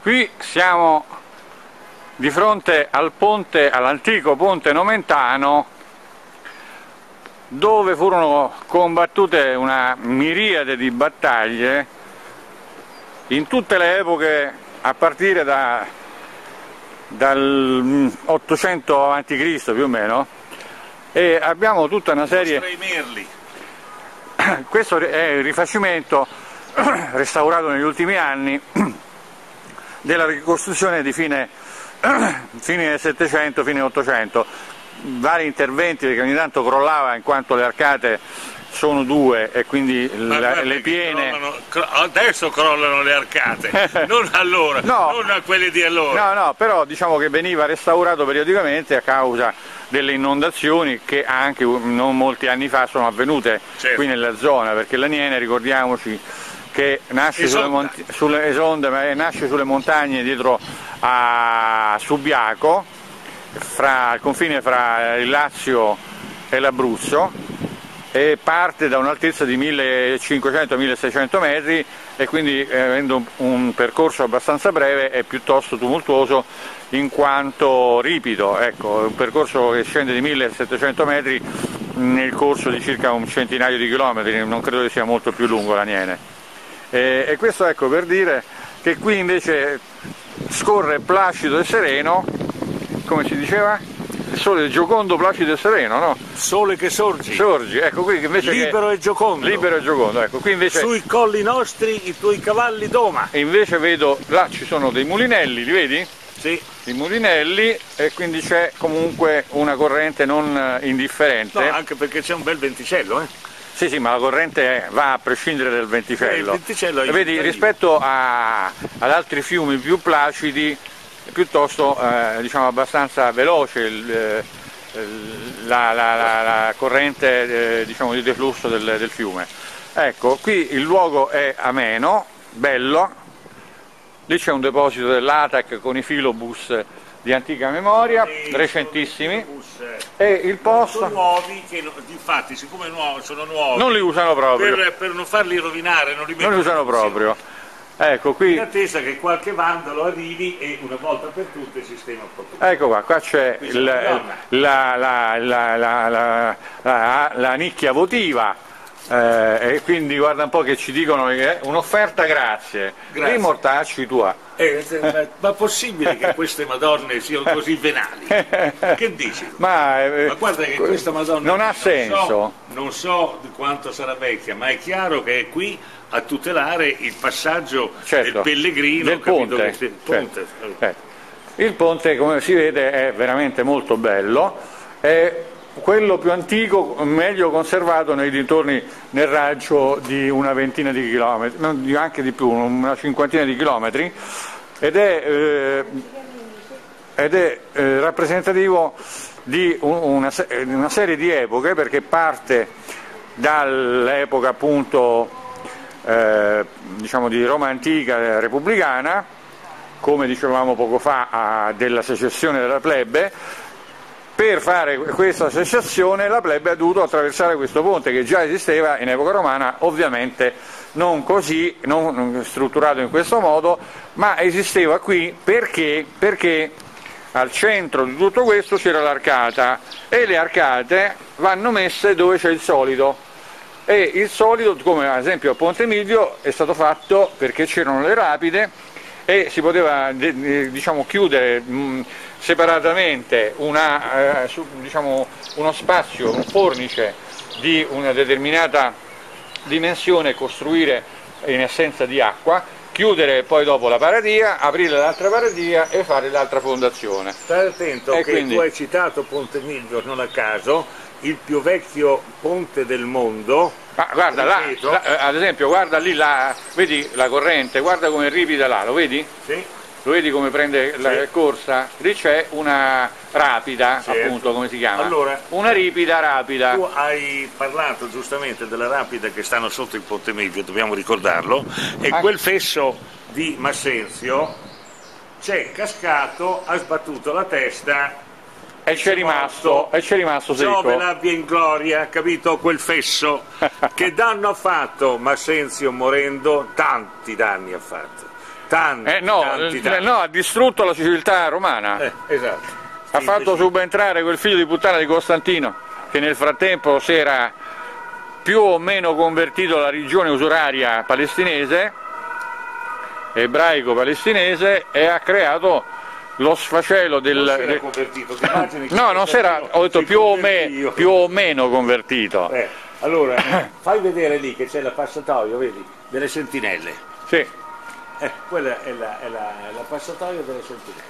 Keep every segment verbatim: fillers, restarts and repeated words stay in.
Qui siamo di fronte al ponte, all'antico ponte Nomentano, dove furono combattute una miriade di battaglie in tutte le epoche, a partire da, dal ottocento avanti Cristo più o meno, e abbiamo tutta una serie. Questo è il rifacimento restaurato negli ultimi anni della ricostruzione di fine, fine settecento, fine ottocento, vari interventi, perché ogni tanto crollava in quanto le arcate sono due e quindi la, le piene crollano, cro adesso crollano le arcate, non allora, no, non a quelle di allora. No, no, però diciamo che veniva restaurato periodicamente a causa delle inondazioni che anche non molti anni fa sono avvenute, certo, qui nella zona, perché l'Aniene, ricordiamoci, che nasce sulle, sulle esonde, ma nasce sulle montagne dietro a Subiaco, fra, al confine fra il Lazio e l'Abruzzo, e parte da un'altezza di millecinquecento milleseicento metri e quindi, eh, avendo un, un percorso abbastanza breve, è piuttosto tumultuoso in quanto ripido. Ecco, un percorso che scende di millesettecento metri nel corso di circa un centinaio di chilometri, non credo che sia molto più lungo l'Aniene. E, e questo, ecco, per dire che qui invece scorre placido e sereno, come si diceva? Il sole è giocondo, placido e sereno, no? Sole che sorgi. Sorgi, ecco qui invece libero che... e giocondo. Libero e giocondo, ecco, qui invece... Sui colli nostri i tuoi cavalli doma. E invece vedo, là ci sono dei mulinelli, li vedi? Sì. I mulinelli, e quindi c'è comunque una corrente non indifferente. No, anche perché c'è un bel venticello, eh? Sì, sì, ma la corrente va a prescindere dal venticello. Eh, il venticello e vedi, rispetto a, ad altri fiumi più placidi, piuttosto eh, diciamo abbastanza veloce il, eh, la, la, la, la corrente eh, diciamo, di deflusso del, del fiume. Ecco, qui il luogo è ameno, bello, lì c'è un deposito dell'A T A C con i filobus di antica memoria, e recentissimi, e il posto... Sono nuovi, che infatti siccome nuovi, sono nuovi, non li usano proprio, per, per non farli rovinare, non li non li usano proprio. Ecco qui, in attesa che qualche vandalo arrivi e una volta per tutte sistema proprio. Ecco qua, qua c'è la, la, la, la, la, la, la nicchia votiva, eh, e quindi guarda un po' che ci dicono che è un'offerta, grazie, grazie. I mortacci tua. Eh, ma possibile che queste madonne siano così venali? Che dici? Ma, eh, ma guarda che questa madonna non ha senso. Non so, non so di quanto sarà vecchia, ma è chiaro che è qui a tutelare il passaggio, certo, del pellegrino, del ponte. Che si... ponte. Certo, certo. Il ponte, come si vede, è veramente molto bello, è quello più antico, meglio conservato nei dintorni, nel raggio di una ventina di chilometri, anche di più, una cinquantina di chilometri, ed è, eh, ed è eh, rappresentativo di una, una serie di epoche, perché parte dall'epoca appunto eh, diciamo di Roma antica repubblicana, come dicevamo poco fa, a, della secessione della plebe. Per fare questa secessione la plebe ha dovuto attraversare questo ponte, che già esisteva in epoca romana, ovviamente non così, non strutturato in questo modo, ma esisteva qui perché, perché al centro di tutto questo c'era l'arcata, e le arcate vanno messe dove c'è il solido, e il solido, come ad esempio a Ponte Milvio, è stato fatto perché c'erano le rapide e si poteva diciamo chiudere mh, separatamente una, eh, su, diciamo, uno spazio, un fornice di una determinata dimensione e costruire in assenza di acqua, chiudere poi dopo la paradia, aprire l'altra paradia e fare l'altra fondazione. Stai attento e che quindi... tu hai citato Ponte Milvio non a caso, il più vecchio ponte del mondo. Ma guarda, là, là, ad esempio, guarda lì, la, vedi la corrente, guarda come ripida là, lo vedi? Sì. Lo vedi come prende la sì. corsa? Lì c'è una rapida, certo, appunto, come si chiama? Allora, una ripida rapida. Tu hai parlato giustamente della rapida che stanno sotto il Ponte Milvio, dobbiamo ricordarlo, e ah. quel fesso di Massenzio c'è cascato, ha sbattuto la testa e c'è rimasto, e c'è rimasto secco. Giove l'abbia in gloria, capito? Quel fesso. Che danno ha fatto Massenzio morendo? Tanti danni ha fatto. tanti, eh, no, tanti, tanti. no, ha distrutto la civiltà romana. Eh, esatto. Ha Sì, fatto sì. subentrare quel figlio di puttana di Costantino, che nel frattempo si era più o meno convertito alla religione usuraria palestinese, ebraico-palestinese, e ha creato lo sfacelo del... Non si era convertito, ti immagini che no, non si era, ho detto più o, me, più o meno convertito. Eh, allora, fai vedere lì che c'è la passatoio, vedi, delle sentinelle. Sì. Eh, quella è la, è la, è la passatoio delle sentinelle.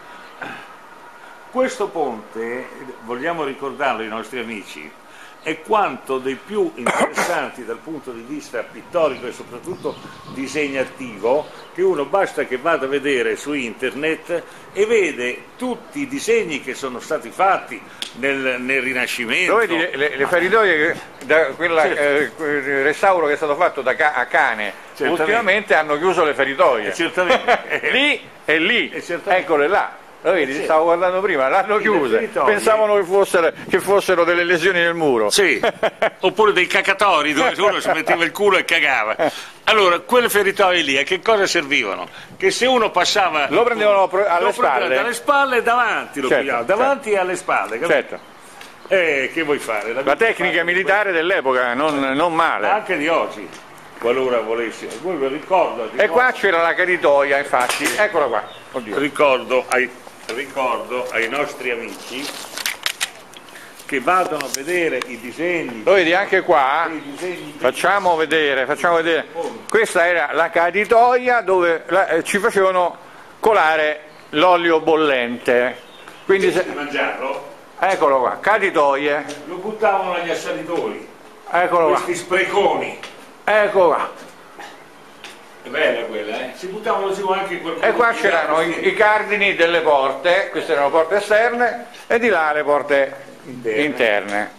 Questo ponte, vogliamo ricordarlo ai nostri amici, è quanto dei più interessanti dal punto di vista pittorico e soprattutto disegnativo, che uno basta che vada a vedere su internet e vede tutti i disegni che sono stati fatti nel, nel Rinascimento. Lo vedi le, le, le feritoie, da quella, certo. eh, quel restauro che è stato fatto da a Cane, certamente. Ultimamente hanno chiuso le feritoie. Eh, certamente. Lì e lì, eh, eccole là. Lo vedi, sì. Stavo guardando prima, l'hanno chiuse, pensavano che fossero, che fossero delle lesioni nel muro. Sì, oppure dei cacatori dove uno si metteva il culo e cagava. Allora, quelle feritoie lì a che cosa servivano? Che se uno passava... Lo prendevano alle lo spalle. Dalle spalle e davanti, lo certo, pigliavano, davanti certo. e alle spalle. Capito? Certo. Eh, che vuoi fare? La, La tecnica militare dell'epoca, non, non male. Anche di oggi, qualora volessi. Voi vi ricordo, ricordo. E qua c'era la caritoia, infatti, eccola qua. Oddio. Ricordo ai... ricordo ai nostri amici che vadano a vedere i disegni. Lo vedi anche qua, facciamo vedere, facciamo vedere, questa era la caditoia dove la, eh, ci facevano colare l'olio bollente, quindi se... mangiarlo, eccolo qua, caditoie, lo buttavano agli assalitori, eccolo questi qua. spreconi, ecco qua. È bella quella, eh? Si buttavano giù anche qualcosa. E qua c'erano i, i cardini delle porte, queste erano porte esterne, e di là le porte interne. interne.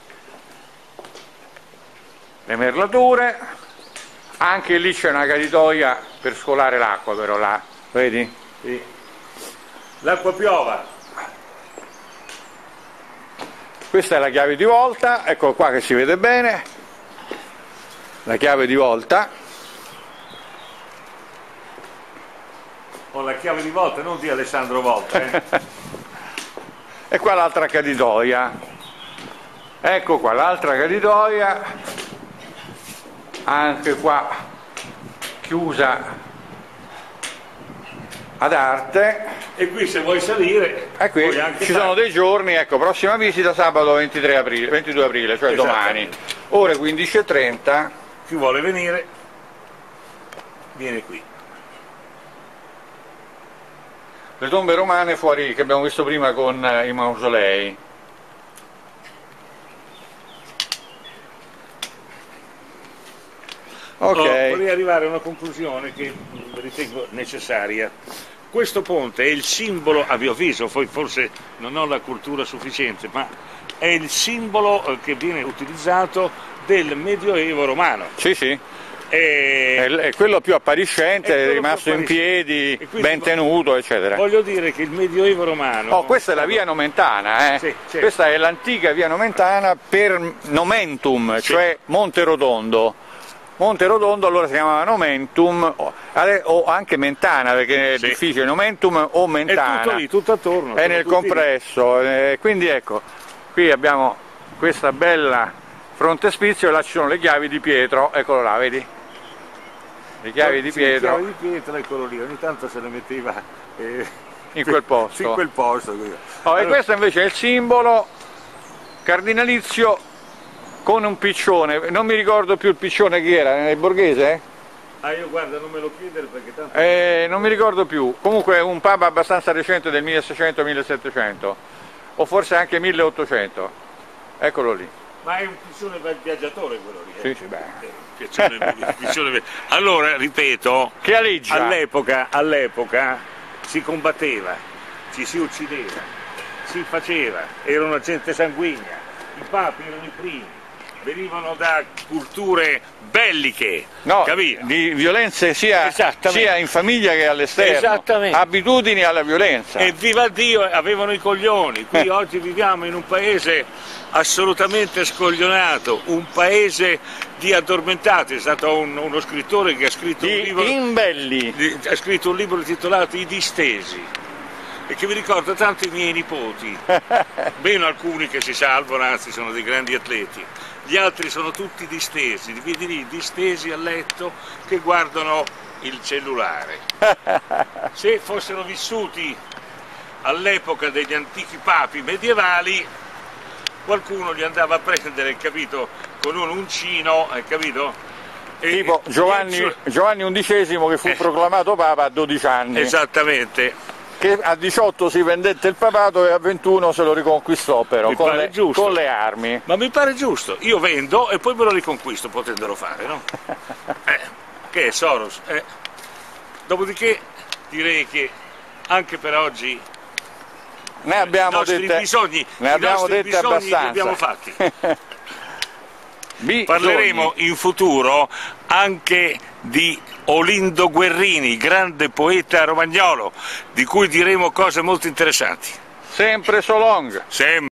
Le merlature, anche lì c'è una caditoia per scolare l'acqua, però là, vedi? Sì. L'acqua piova. Questa è la chiave di volta, ecco qua che si vede bene, la chiave di volta. Con la chiave di volta, non di Alessandro Volta. Eh. E qua l'altra caditoia. Ecco qua l'altra caditoia, anche qua chiusa ad arte. E qui se vuoi salire, e qui ci anche sono dei giorni, ecco, prossima visita sabato ventitré aprile, ventidue aprile, cioè domani, ore quindici e trenta. Chi vuole venire, viene qui. Le tombe romane fuori, che abbiamo visto prima con i mausolei. Ok. Oh, vorrei arrivare a una conclusione che ritengo necessaria. Questo ponte è il simbolo, a mio avviso, poi forse non ho la cultura sufficiente, ma è il simbolo che viene utilizzato del Medioevo romano. Sì, sì. E... è quello più appariscente, è, è rimasto in piedi, ben tenuto, eccetera. Voglio dire che il Medioevo romano... Oh, questa è la via Nomentana, eh? Sì, certo. Questa è l'antica via Nomentana per Nomentum, sì. Cioè Monte Rotondo. Monte Rotondo allora si chiamava Nomentum, o anche Mentana, perché è sì. difficile, Nomentum o Mentana. È tutto lì, tutto attorno. È nel compresso, eh, quindi ecco, qui abbiamo questa bella frontespizio e là ci sono le chiavi di Pietro, eccolo là, vedi? Le chiavi di Pietro. Le chiavi di Pietro, eccolo lì, ogni tanto se le metteva eh, in quel posto. In quel posto. Oh, allora... E questo invece è il simbolo cardinalizio con un piccione, non mi ricordo più il piccione chi era, nel Borghese? Ah, io guarda, non me lo chiedere perché tanto... Eh, non mi ricordo più, comunque è un papa abbastanza recente del milleseicento millesettecento, o forse anche milleottocento, eccolo lì. Ma è un piccione viaggiatore quello lì, eh? Sì, sì, beh. Piccione, piccione... Allora, ripeto, che all'epoca, all'epoca si combatteva, ci si uccideva, si faceva, era una gente sanguigna, i papi erano i primi, venivano da culture belliche, no, capito? Di violenze sia, sia in famiglia che all'esterno, abitudini alla violenza. E viva Dio, avevano i coglioni. Qui eh. oggi viviamo in un paese assolutamente scoglionato, un paese di addormentati. È stato un, uno scrittore che ha scritto di un libro, imbelli. Di, ha scritto un libro intitolato I distesi, e che mi ricorda tanto i miei nipoti, meno alcuni che si salvano, anzi sono dei grandi atleti. Gli altri sono tutti distesi, li vedi lì, distesi a letto, che guardano il cellulare. Se fossero vissuti all'epoca degli antichi papi medievali, qualcuno li andava a prendere, capito, con un uncino, hai capito? E, tipo Giovanni, Giovanni undicesimo, che fu eh, proclamato papa a dodici anni. Esattamente. Che a diciotto si vendette il papato e a ventuno se lo riconquistò, però con le, con le armi. Ma mi pare giusto, io vendo e poi me lo riconquisto, potendolo fare, no? eh, che è Soros? Eh. Dopodiché direi che anche per oggi ne abbiamo i nostri dette, bisogni, ne abbiamo i nostri dette bisogni abbastanza. li abbiamo fatti. Bisogni. Parleremo in futuro anche di Olindo Guerrini, grande poeta romagnolo, di cui diremo cose molto interessanti. Sempre so long. Sempre.